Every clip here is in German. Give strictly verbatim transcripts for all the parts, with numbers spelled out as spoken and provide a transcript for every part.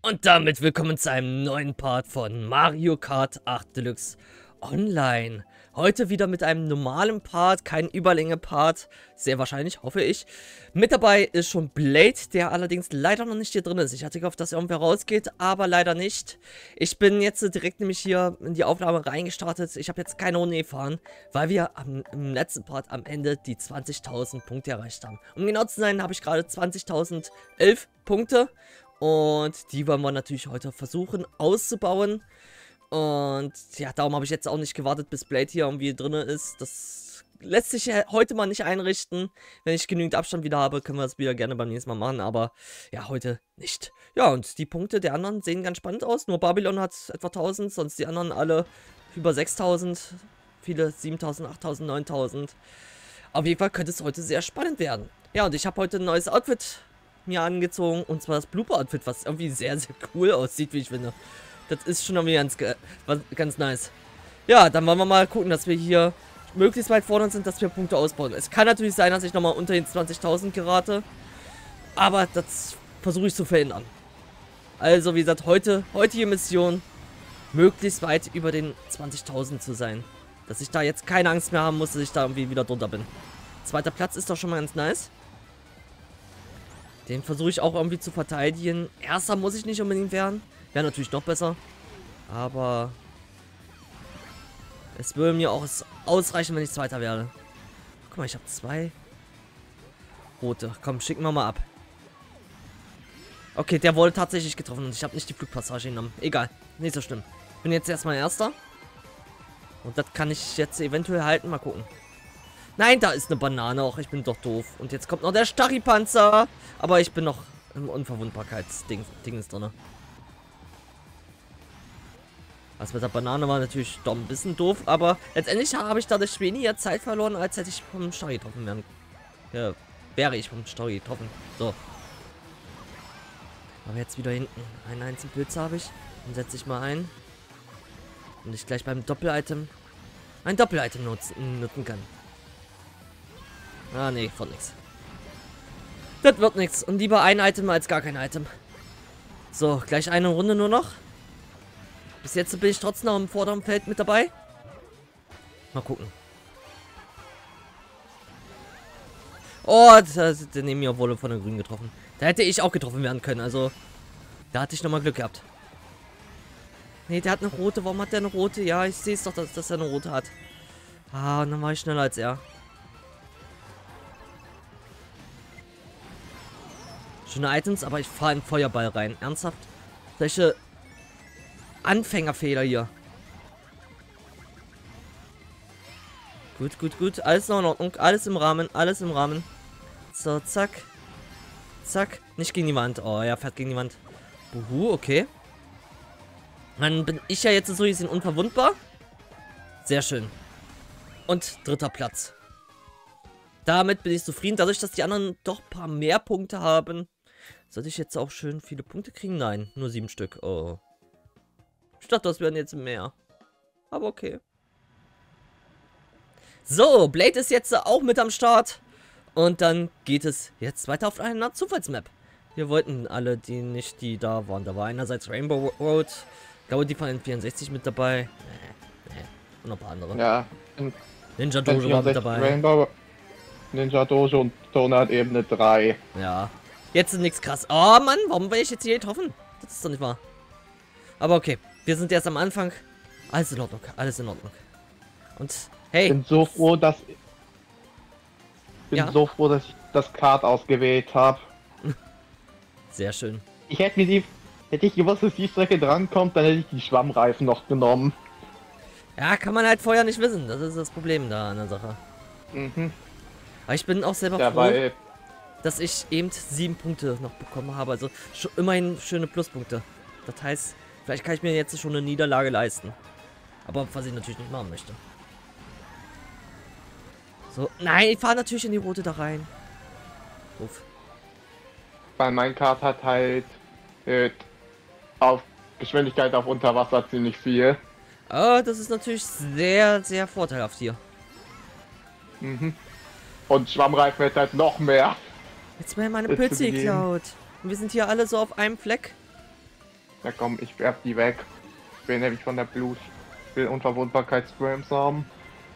Und damit willkommen zu einem neuen Part von Mario Kart acht Deluxe Online. Heute wieder mit einem normalen Part, kein Überlänge-Part, sehr wahrscheinlich, hoffe ich. Mit dabei ist schon Blade, der allerdings leider noch nicht hier drin ist. Ich hatte gehofft, dass er irgendwer rausgeht, aber leider nicht. Ich bin jetzt direkt nämlich hier in die Aufnahme reingestartet. Ich habe jetzt keine Runde gefahren, weil wir am, im letzten Part am Ende die zwanzigtausend Punkte erreicht haben. Um genau zu sein, habe ich gerade zwanzigtausendelf Punkte. Und die wollen wir natürlich heute versuchen auszubauen. Und ja, darum habe ich jetzt auch nicht gewartet, bis Blade hier irgendwie drin ist. Das lässt sich heute mal nicht einrichten. Wenn ich genügend Abstand wieder habe, können wir das wieder gerne beim nächsten Mal machen. Aber ja, heute nicht. Ja, und die Punkte der anderen sehen ganz spannend aus. Nur Babylon hat etwa tausend, sonst die anderen alle über sechstausend. Viele siebentausend, achttausend, neuntausend. Auf jeden Fall könnte es heute sehr spannend werden. Ja, und ich habe heute ein neues Outfit mir angezogen, und zwar das Blooper-Outfit, was irgendwie sehr, sehr cool aussieht, wie ich finde. Das ist schon irgendwie ganz, ganz nice. Ja, dann wollen wir mal gucken, dass wir hier möglichst weit vorne sind, dass wir Punkte ausbauen. Es kann natürlich sein, dass ich nochmal unter den zwanzigtausend gerate, aber das versuche ich zu verhindern. Also, wie gesagt, heute, heutige Mission, möglichst weit über den zwanzigtausend zu sein. Dass ich da jetzt keine Angst mehr haben muss, dass ich da irgendwie wieder drunter bin. Zweiter Platz ist doch schon mal ganz nice. Den versuche ich auch irgendwie zu verteidigen. Erster muss ich nicht unbedingt werden. Wäre natürlich noch besser. Aber es würde mir auch ausreichen, wenn ich Zweiter werde. Guck mal, ich habe zwei rote. Komm, schicken wir mal ab. Okay, der wurde tatsächlich getroffen und ich habe nicht die Flugpassage genommen. Egal, nicht so schlimm. Bin jetzt erstmal Erster. Und das kann ich jetzt eventuell halten. Mal gucken. Nein, da ist eine Banane auch. Ich bin doch doof. Und jetzt kommt noch der Stachypanzer. Aber ich bin noch im Unverwundbarkeitsding drin. Das mit der Banane war natürlich doch ein bisschen doof. Aber letztendlich habe ich dadurch weniger Zeit verloren, als hätte ich vom Stachy getroffen werden. Ja, wäre ich vom Stachy getroffen. So. Aber jetzt wieder hinten. Einen einzigen Pilz habe ich. Dann setze ich mal ein. Und ich gleich beim Doppel-Item ein Doppel-Item nutzen, nutzen kann. Ah, nee, von nix. Das wird nichts. Und lieber ein Item als gar kein Item. So, gleich eine Runde nur noch. Bis jetzt bin ich trotzdem noch im vorderen Feld mit dabei. Mal gucken. Oh, das, der neben mir wurde von der Grün getroffen. Da hätte ich auch getroffen werden können. Also, da hatte ich nochmal Glück gehabt. Nee, der hat eine rote. Warum hat der eine rote? Ja, ich sehe es doch, dass, dass er eine rote hat. Ah, und dann war ich schneller als er. Schöne Items, aber ich fahre in Feuerball rein. Ernsthaft? Solche Anfängerfehler hier. Gut, gut, gut. Alles noch in Ordnung. Alles im Rahmen. Alles im Rahmen. So, zack. Zack. Nicht gegen die Wand. Oh, er fährt gegen die Wand. Uhu, okay. Dann bin ich ja jetzt so gesehen unverwundbar. Sehr schön. Und dritter Platz. Damit bin ich zufrieden. Dadurch, dass die anderen doch ein paar mehr Punkte haben, sollte ich jetzt auch schön viele Punkte kriegen? Nein, nur sieben Stück. Oh. Ich dachte, das wären jetzt mehr. Aber okay. So, Blade ist jetzt auch mit am Start. Und dann geht es jetzt weiter auf einer Zufallsmap. Wir wollten alle, die nicht, die da waren. Da war einerseits Rainbow Road. Ich glaube, die von N vierundsechzig mit dabei. Nee, nee. Und noch ein paar andere. Ja. Ninja Dojo war mit dabei. Rainbow, Ninja Dojo und Donut Ebene drei. Ja. Jetzt ist nichts krass. Oh Mann, warum bin ich jetzt hier getroffen? Das ist doch nicht wahr. Aber okay, wir sind erst am Anfang. Alles in Ordnung, alles in Ordnung. Und hey. Ich bin so froh, dass bin ja? so froh, dass ich das Kart ausgewählt habe. Sehr schön. Ich hätte mir die, hätte ich gewusst, dass die Strecke drankommt, dann hätte ich die Schwammreifen noch genommen. Ja, kann man halt vorher nicht wissen. Das ist das Problem da an der Sache. Mhm. Aber ich bin auch selber Dabei froh, dass ich eben sieben Punkte noch bekommen habe. Also schon immerhin schöne Pluspunkte. Das heißt, vielleicht kann ich mir jetzt schon eine Niederlage leisten. Aber was ich natürlich nicht machen möchte. So, nein, ich fahre natürlich in die rote da rein. Uff. Weil mein Kart hat halt äh, auf Geschwindigkeit auf Unterwasser ziemlich viel. Oh, das ist natürlich sehr, sehr vorteilhaft hier. Mhm. Und Schwammreifen hat halt noch mehr. Jetzt mal meine Pilze geklaut. Und wir sind hier alle so auf einem Fleck. Ja komm, ich werf die weg. Ich will nämlich von der Blut. Ich will Unverwundbarkeitsframes haben.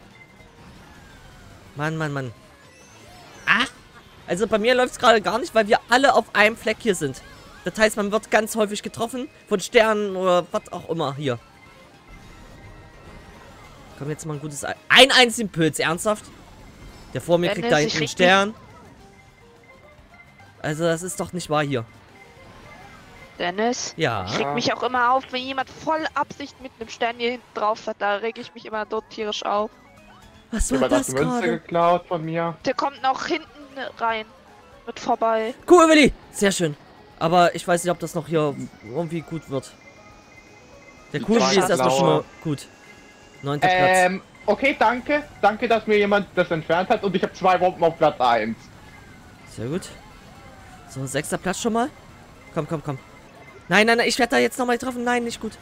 Mann, Mann, Mann. Ah! Also bei mir läuft es gerade gar nicht, weil wir alle auf einem Fleck hier sind. Das heißt, man wird ganz häufig getroffen von Sternen oder was auch immer hier. Komm, jetzt mal ein gutes... Ei ein einzigen Pilz, ernsthaft? Der vor mir Dennis, kriegt da ich hinten einen reg Stern. Also das ist doch nicht wahr hier. Dennis, Ja. ich reg mich auch immer auf, wenn jemand voll Absicht mit einem Stern hier hinten drauf hat. Da reg ich mich immer dort tierisch auf. Was war Jemand hat das die Münze gerade? geklaut von mir. Der kommt noch hinten rein. Mit vorbei. Cool, Willi! Sehr schön. Aber ich weiß nicht, ob das noch hier irgendwie gut wird. Der Die coole zwei ist erstmal schon mal blaue. gut. Neunter Platz. Ähm, okay, danke. Danke, dass mir jemand das entfernt hat und ich habe zwei Bomben auf Platz eins. Sehr gut. So, sechster Platz schon mal. Komm, komm, komm. Nein, nein, nein, ich werde da jetzt nochmal getroffen. Nein, nicht gut.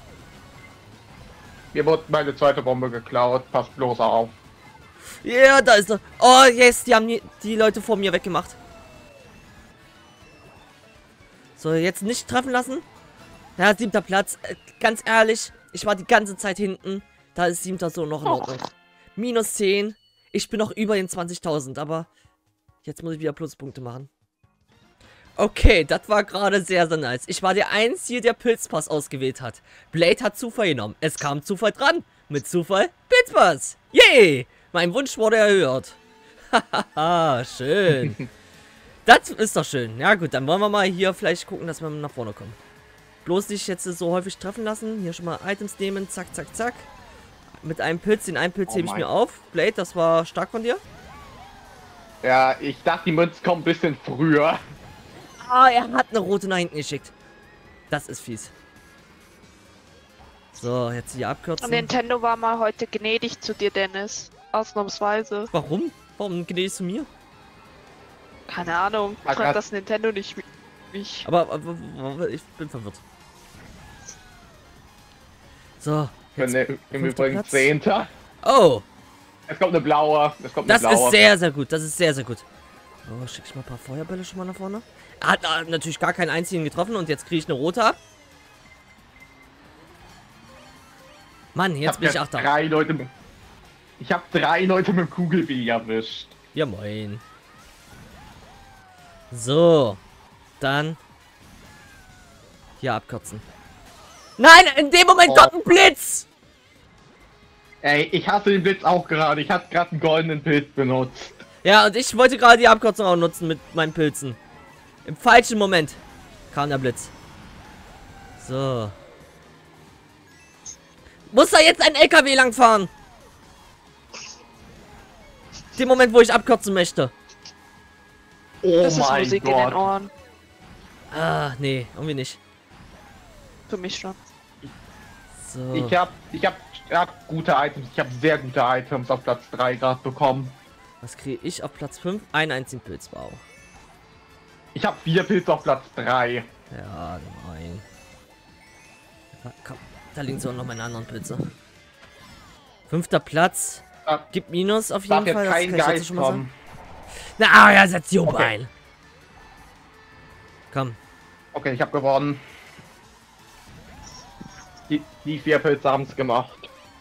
Mir wurde meine zweite Bombe geklaut. Passt bloß auf. Ja, yeah, da ist er. Oh, yes, die haben die, die Leute vor mir weggemacht. So, jetzt nicht treffen lassen. Ja, siebter Platz. Äh, ganz ehrlich, ich war die ganze Zeit hinten. Da ist siebter so noch in Ordnung. Minus zehn. Ich bin noch über den zwanzigtausend, aber jetzt muss ich wieder Pluspunkte machen. Okay, das war gerade sehr, sehr nice. Ich war der Einzige, der Pilzpass ausgewählt hat. Blade hat Zufall genommen. Es kam Zufall dran. Mit Zufall Pilzpass. Yay! Mein Wunsch wurde erhört. Hahaha, schön. Das ist doch schön. Ja gut, dann wollen wir mal hier vielleicht gucken, dass wir nach vorne kommen. Bloß nicht jetzt so häufig treffen lassen. Hier schon mal Items nehmen. Zack, zack, zack. Mit einem Pilz. Den einen Pilz Oh hebe ich mein. mir auf. Blade, das war stark von dir. Ja, ich dachte, die Münze kommt ein bisschen früher. Ah, er hat eine rote nach hinten geschickt. Das ist fies. So, jetzt hier abkürzen. Und Nintendo war mal heute gnädig zu dir, Dennis. Ausnahmsweise. Warum? Warum gnädigst du mir? Keine Ahnung. Ah, Fragt grad- das Nintendo nicht mich. Aber, aber, aber ich bin verwirrt. So, Ich bin jetzt, im fünfter Übrigen Platz. Zehnter. Oh, Es kommt eine blaue. Es kommt eine das blaue. ist sehr, sehr gut. Das ist sehr, sehr gut. Oh, schicke ich mal ein paar Feuerbälle schon mal nach vorne. Er hat äh, natürlich gar keinen einzigen getroffen und jetzt kriege ich eine rote ab. Mann, Ich jetzt hab bin ich ja Achter. drei Leute mit, Ich habe drei Leute mit dem Kugelweg erwischt. Ja, moin. So, dann hier abkürzen. Nein, in dem Moment Oh. kommt ein Blitz! Ey, ich hasse den Blitz auch gerade. Ich habe gerade einen goldenen Pilz benutzt. Ja, und ich wollte gerade die Abkürzung auch nutzen mit meinen Pilzen. Im falschen Moment kam der Blitz. So. Muss da jetzt ein L K W langfahren? Dem Moment, wo ich abkürzen möchte. Oh Das ist mein Musik in den Gott. Ohren. Ah, nee, irgendwie nicht. Für mich schon. So. Ich habe ich hab, ich hab gute Items. Ich habe sehr gute Items auf Platz drei gerade bekommen. Was kriege ich auf Platz fünf? Einen einzigen Pilz, wow. Ich habe vier Pilze auf Platz drei. Ja, nein. Ja, komm, da liegen so noch meine anderen Pilze. Fünfter Platz. Da Gibt Minus auf darf jeden Fall. jetzt Das kein kann ich jetzt Geist schon mal sagen. kommen. Na, ah, ja, setz die oben Okay. ein. Komm. Okay, ich habe gewonnen. Die, die vier Pilze haben es gemacht.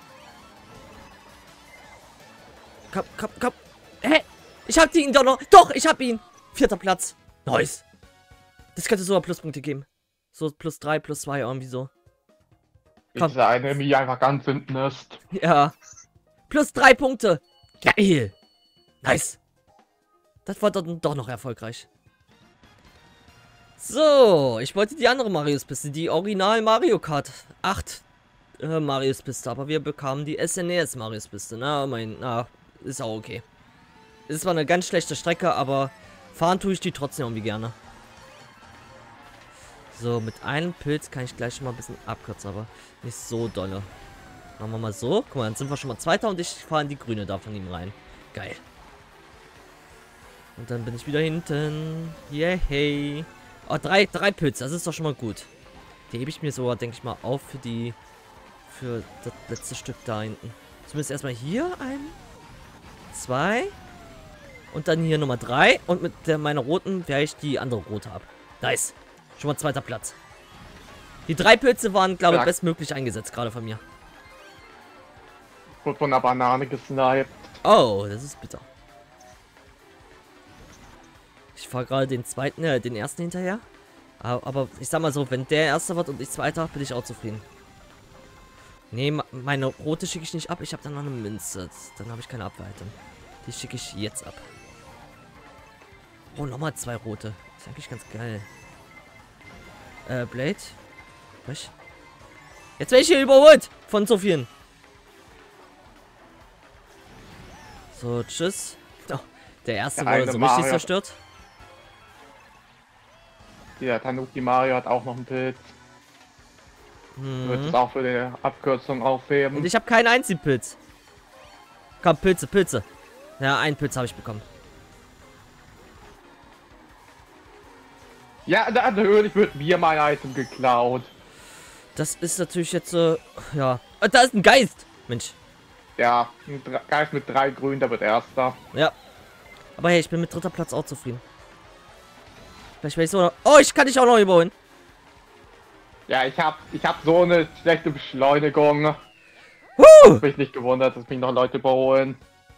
Komm, komm, komm. Hä? Ich hab ihn doch noch. Doch, ich hab ihn. Vierter Platz. Nice. Das könnte sogar Pluspunkte geben. So plus drei, plus zwei, irgendwie so. Komm. Diese eine Mie einfach ganz hinten ist. Ja. Plus drei Punkte. Geil. Nice. Das war doch, doch noch erfolgreich. So, ich wollte die andere Marius-Piste, die Original Mario Kart acht äh, Marius-Piste, aber wir bekamen die S N E S Marius-Piste. Na, mein, na, ist auch okay. Ist zwar eine ganz schlechte Strecke, aber fahren tue ich die trotzdem irgendwie gerne. So, mit einem Pilz kann ich gleich schon mal ein bisschen abkürzen, aber nicht so dolle. Machen wir mal so. Guck mal, dann sind wir schon mal Zweiter und ich fahre in die grüne da von ihm rein. Geil. Und dann bin ich wieder hinten. Yay. Oh, drei, drei Pilze, das ist doch schon mal gut. Die hebe ich mir sogar, denke ich mal, auf für die... Für das letzte Stück da hinten. Zumindest erstmal hier ein... Zwei... Und dann hier Nummer drei. Und mit der meiner roten wehre ich die andere rote ab. Nice. Schon mal zweiter Platz. Die drei Pilze waren, glaube ich, Ja. bestmöglich eingesetzt, gerade von mir. Wurde von einer Banane gesniped. Oh, das ist bitter. Ich fahre gerade den zweiten, äh, den ersten hinterher. Aber, aber ich sag mal so, wenn der erste wird und ich zweiter, bin ich auch zufrieden. Nee, meine rote schicke ich nicht ab. Ich habe dann noch eine Münze. Dann habe ich keine Abwehrhaltung. Die schicke ich jetzt ab. Oh, nochmal zwei rote. Ist eigentlich ganz geil. Äh, Blade. Was? Jetzt werde ich hier überholt von so vielen. So, tschüss. Oh, der erste Der wurde eine so Mario richtig hat- zerstört. Der Tanuki Mario hat auch noch einen Pilz. Wird Mhm. es auch für die Abkürzung aufheben. Und ich habe keinen einzigen Pilz. Komm, Pilze, Pilze. Ja, einen Pilz habe ich bekommen. Ja, natürlich wird mir mein Item geklaut. Das ist natürlich jetzt so. Ja. Ah, da ist ein Geist. Mensch. Ja, ein Dre- Geist mit drei Grün, der wird erster. Ja. Aber hey, ich bin mit dritter Platz auch zufrieden. Vielleicht werde ich so noch. Oh, ich kann dich auch noch überholen. Ja, ich hab, ich hab so eine schlechte Beschleunigung. Huh! Bin ich nicht gewundert, dass mich noch Leute überholen.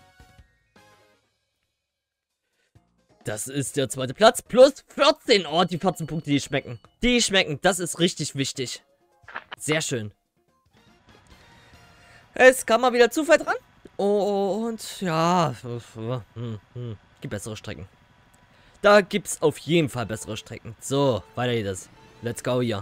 Das ist der zweite Platz. Plus vierzehn. Oh, die vierzehn Punkte, die schmecken. Die schmecken. Das ist richtig wichtig. Sehr schön. Es kam mal wieder Zufall dran. Und ja. Hm, hm. Gibt bessere Strecken. Da gibt es auf jeden Fall bessere Strecken. So, weiter geht es. Let's go hier.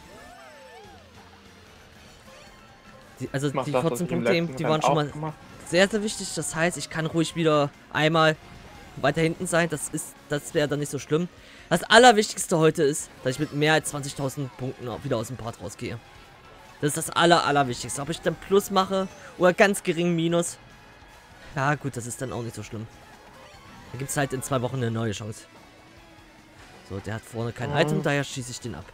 Die, also Ich mach die das, was vierzehn ich im Punkte, eben, letzten die Rennen waren schon auch mal gemacht. sehr, sehr wichtig. Das heißt, ich kann ruhig wieder einmal weiter hinten sein. Das ist, das wäre dann nicht so schlimm. Das Allerwichtigste heute ist, dass ich mit mehr als zwanzigtausend Punkten auch wieder aus dem Part rausgehe. Das ist das Aller, Allerwichtigste. Ob ich dann Plus mache oder ganz gering Minus. Ja gut, das ist dann auch nicht so schlimm. Da gibt es halt in zwei Wochen eine neue Chance. So, der hat vorne kein Oh. Item, daher schieße ich den ab.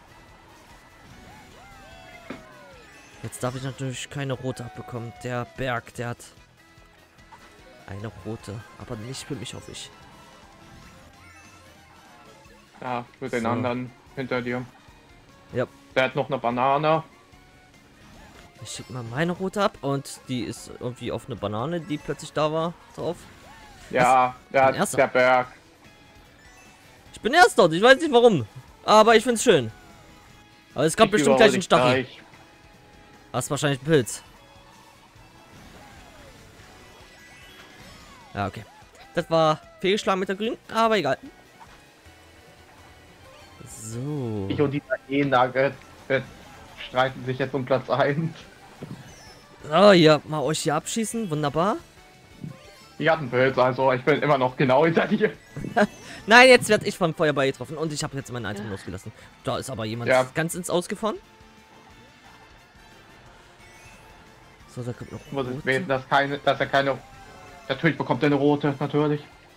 Jetzt darf ich natürlich keine rote abbekommen. Der Berg, der hat eine rote, aber nicht für mich, hoffe ich. Ja, für den So. anderen hinter dir. Ja. Der hat noch eine Banane. Ich schicke mal meine rote ab und die ist irgendwie auf eine Banane, die plötzlich da war, drauf. Ja, der, Ein hat, Erster. der Berg. Ich bin erst dort, ich weiß nicht warum. Aber ich find's schön. Aber es kommt Ich bestimmt überhole gleich ein dich Stachel. gleich. Hast wahrscheinlich einen Pilz. Ja, okay. Das war fehlgeschlagen mit der Grün, aber egal. So. Ich und dieser E-Nugget äh, streiten sich jetzt um Platz eins. So, hier, mal euch hier abschießen. Wunderbar. Ich hab einen Pilz, also ich bin immer noch genau hinter dir. Nein, jetzt werde ich vom Feuerball getroffen und ich habe jetzt mein Item losgelassen. Da ist aber jemand Ja. ganz ins Ausgefahren. So, da kommt noch Ich muss rote. es wählen, dass, keine, dass er keine... Natürlich bekommt er eine rote, natürlich.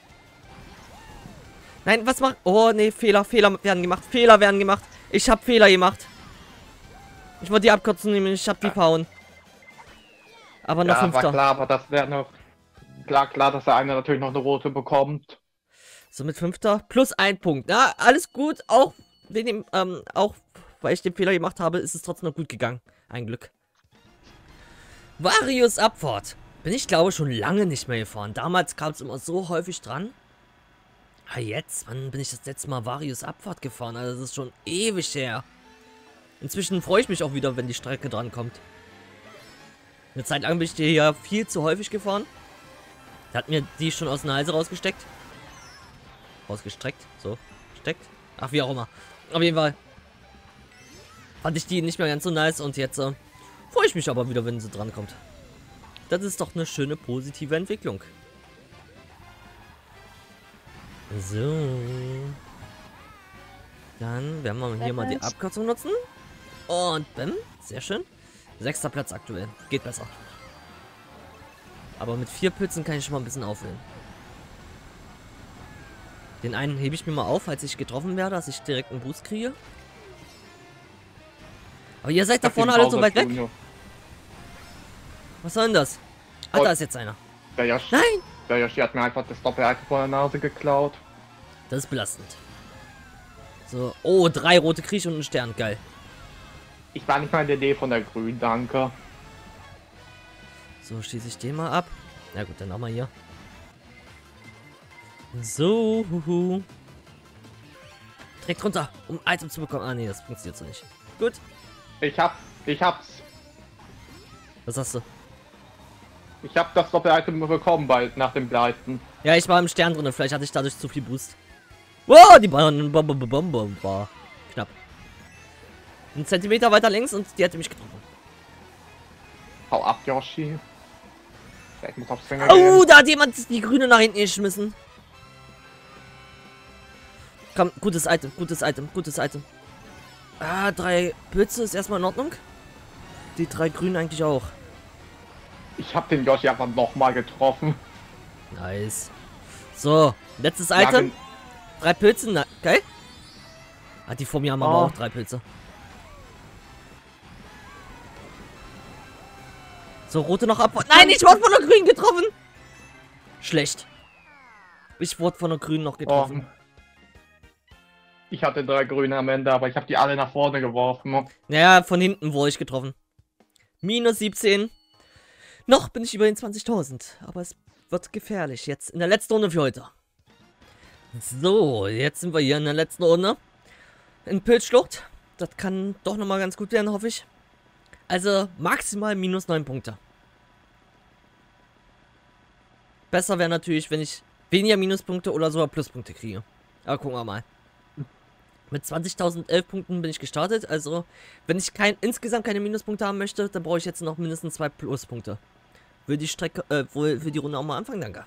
Nein, was macht... Oh, nee, Fehler, Fehler werden gemacht. Fehler werden gemacht. Ich habe Fehler gemacht. Ich wollte die Abkürzung nehmen, ich habe die verhauen. Aber noch Ja, war Fünfter. klar, aber das wäre noch... Klar, klar, dass der eine natürlich noch eine rote bekommt. So, mit Fünfter. Plus ein Punkt. Na, alles gut. Auch, wegen dem, ähm, auch weil ich den Fehler gemacht habe, ist es trotzdem noch gut gegangen. Ein Glück. Varius Abfahrt. Bin ich, glaube schon lange nicht mehr gefahren. Damals kam es immer so häufig dran. Ah, jetzt? Wann bin ich das letzte Mal Varius Abfahrt gefahren? Also, das ist schon ewig her. Inzwischen freue ich mich auch wieder, wenn die Strecke dran kommt. Eine Zeit lang bin ich die hier viel zu häufig gefahren. Da hat mir die schon aus den Halse rausgesteckt. Rausgestreckt. So. Steckt. Ach, wie auch immer. Auf jeden Fall. Fand ich die nicht mehr ganz so nice. Und jetzt äh, freue ich mich aber wieder, wenn sie dran kommt. Das ist doch eine schöne positive Entwicklung. So. Dann werden wir hier mal die Abkürzung nutzen. Und bam. Sehr schön. Sechster Platz aktuell. Geht besser. Aber mit vier Pilzen kann ich schon mal ein bisschen auffüllen. Den einen hebe ich mir mal auf, falls ich getroffen werde, dass ich direkt einen Boost kriege. Aber ihr seid da vorne alle so weit weg. Was soll denn das? Ah, Und- da ist jetzt einer. Der Yoshi, Nein! der Yoshi hat mir einfach das Doppelhack vor der Nase geklaut. Das ist belastend. So, oh, drei rote Kriech und ein Stern, geil. Ich war nicht mal in der Nähe von der Grün, danke. So, schieße ich den mal ab. Na gut, dann nochmal hier. So, huhu. Direkt runter, um Item zu bekommen. Ah, nee, das funktioniert so nicht. Gut. Ich hab, ich hab's. Was hast du? Ich hab das Doppel-Item bekommen bald nach dem Gleiten. Ja, ich war im Stern drin. Vielleicht hatte ich dadurch zu viel Boost. Wow, die Bombe war knapp. Ein Zentimeter weiter links und die hätte mich getroffen. Hau ab, Yoshi. Ich muss aufs Finger Oh, gehen. da hat jemand die Grüne nach hinten geschmissen. Komm, gutes Item, gutes Item, gutes Item. Ah, drei Blitze ist erstmal in Ordnung. Die drei Grünen eigentlich auch. Ich hab den Yoshi einfach nochmal getroffen. Nice. So, letztes Ja, Item. wenn- Drei Pilze, na, geil. Ah, die vor mir haben aber Oh. auch drei Pilze. So, rote noch ab. Nein, ich wurde von der Grünen getroffen. Schlecht. Ich wurde von der Grünen noch Oh. getroffen. Ich hatte drei Grüne am Ende, aber ich habe die alle nach vorne geworfen. Naja, von hinten wurde ich getroffen. Minus siebzehn. Noch bin ich über den zwanzigtausend. Aber es wird gefährlich. Jetzt in der letzten Runde für heute. So, jetzt sind wir hier in der letzten Runde. In Pilzschlucht. Das kann doch nochmal ganz gut werden, hoffe ich. Also maximal minus neun Punkte. Besser wäre natürlich, wenn ich weniger Minuspunkte oder sogar Pluspunkte kriege. Aber gucken wir mal. Mit zwanzigtausendelf Punkten bin ich gestartet. Also, wenn ich kein, insgesamt keine Minuspunkte haben möchte, dann brauche ich jetzt noch mindestens zwei Pluspunkte. Will die Strecke, äh, will, will die Runde auch mal anfangen? Danke.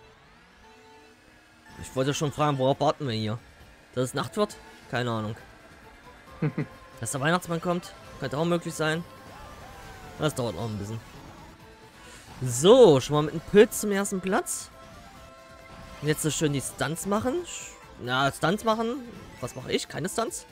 Ich wollte schon fragen, worauf warten wir hier? Dass es Nacht wird? Keine Ahnung. Dass der Weihnachtsmann kommt? Könnte auch möglich sein. Das dauert noch ein bisschen. So, schon mal mit einem Pilz zum ersten Platz. Und jetzt so schön die Stunts machen. Na, Stunts machen. Was mache ich? Keine Stunts.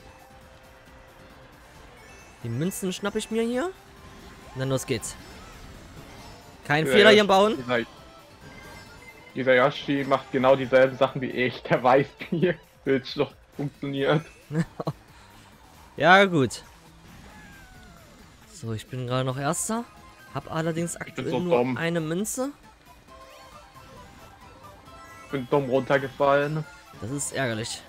Die Münzen schnappe ich mir hier. Und dann los geht's. Kein Ja, Fehler ja, hier bauen. Dieser, dieser Yoshi macht genau dieselben Sachen wie ich. Der weiß, wie Bildschirm funktioniert. Ja, gut. So, ich bin gerade noch Erster. Hab allerdings aktuell so nur dumm. eine Münze. Bin dumm runtergefallen. Das ist ärgerlich.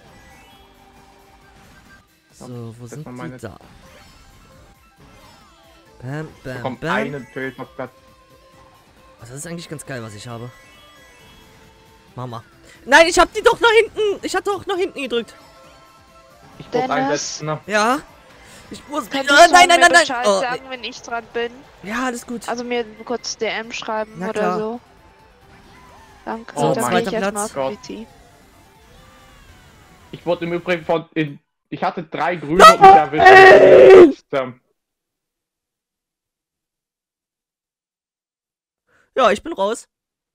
So, wo das sind war die meine- da? Bam, bam, Bekommt bam. einen Pilz auf Platz. Das ist eigentlich ganz geil, was ich habe. Mama. Nein, ich hab die doch nach hinten. Ich hatte doch nach hinten gedrückt. Ich muss Dennis? einsetzen. Ja. Ich muss. Könntest Nein, du nein, nein, mir nein. Bescheid Oh, sagen, wenn ich dran bin? nee. Ja, alles gut. Also mir kurz D M schreiben Na oder klar. so. Danke. So, dann zweiter gehe ich erstmal Platz. auf P T. Ich wurde im Übrigen von. In, ich hatte drei Grüne und mich erwischt. Ähm, Ja, ich bin raus.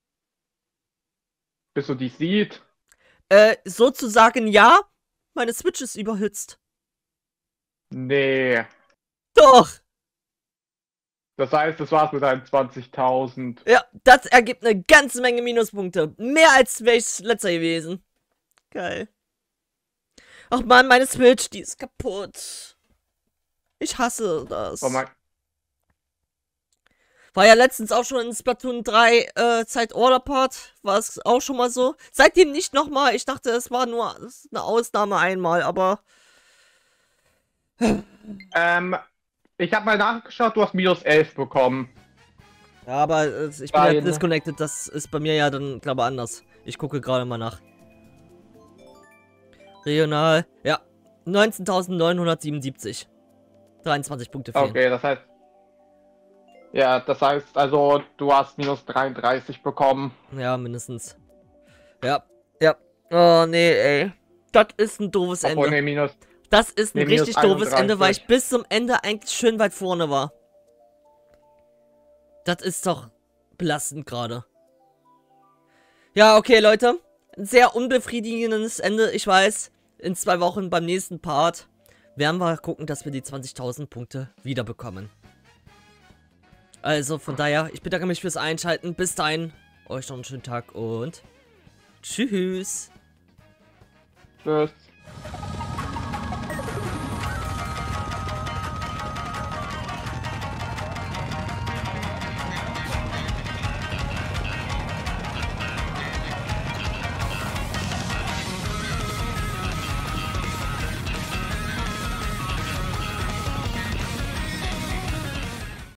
Bis du die sieht. Äh, sozusagen ja. Meine Switch ist überhitzt. Nee. Doch. Das heißt, das war's mit deinen zwanzigtausend. Ja, das ergibt eine ganze Menge Minuspunkte. Mehr als wäre ich letzter gewesen. Geil. Ach man, meine Switch, die ist kaputt. Ich hasse das. Oh mein, War ja letztens auch schon in Splatoon drei äh, Zeit-Order-Part. War es auch schon mal so. Seitdem nicht nochmal. Ich dachte, es war nur eine Ausnahme einmal, aber... ähm, ich habe mal nachgeschaut, du hast minus elf bekommen. Ja, aber äh, ich bin ja Beide. disconnected. Das ist bei mir ja dann, glaube ich, anders. Ich gucke gerade mal nach. Regional. Ja. neunzehntausendneunhundertsiebenundsiebzig. dreiundzwanzig Punkte fehlen. Okay, das heißt. Ja, das heißt also, du hast minus dreiunddreißig bekommen. Ja, mindestens. Ja. Ja. Oh, nee, ey. Das ist ein doofes Obwohl, Ende. nee, minus. Das ist ein Nee, minus richtig doofes Ende, weil ich einunddreißig. bis zum Ende eigentlich schön weit vorne war. Das ist doch belastend gerade. Ja, okay, Leute. Ein sehr unbefriedigendes Ende, ich weiß. In zwei Wochen beim nächsten Part werden wir gucken, dass wir die zwanzigtausend Punkte wiederbekommen. Also, von daher, ich bedanke mich fürs Einschalten. Bis dahin, euch noch einen schönen Tag und tschüss. Tschüss.